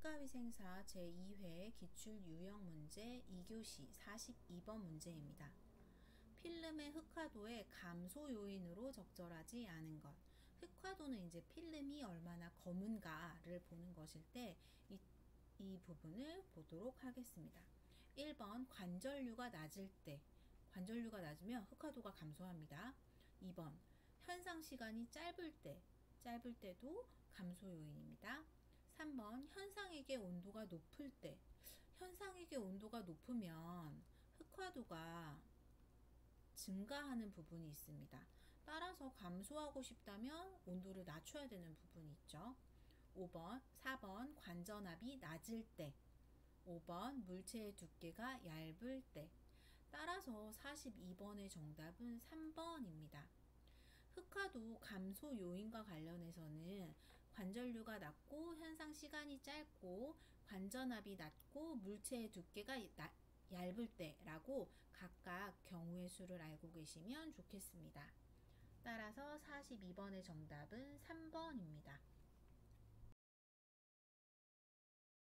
치과위생사 제2회 기출 유형 문제 2교시 42번 문제입니다. 필름의 흑화도의 감소 요인으로 적절하지 않은 것. 흑화도는 이제 필름이 얼마나 검은가를 보는 것일 때 이 부분을 보도록 하겠습니다. 1번 관절류가 낮을 때, 관절류가 낮으면 흑화도가 감소합니다. 2번 현상시간이 짧을 때도 감소 요인입니다. 3번 현상액의 온도가 높을 때, 현상액의 온도가 높으면 흑화도가 증가하는 부분이 있습니다. 따라서 감소하고 싶다면 온도를 낮춰야 되는 부분이 있죠. 4번 관전압이 낮을 때, 5번 물체의 두께가 얇을 때. 따라서 42번의 정답은 3번입니다. 흑화도 감소 요인과 관련해서는 관절류가 낮고 현상 시간이 짧고 관전압이 낮고 물체의 두께가 얇을 때라고 각각 경우의 수를 알고 계시면 좋겠습니다. 따라서 42번의 정답은 3번입니다.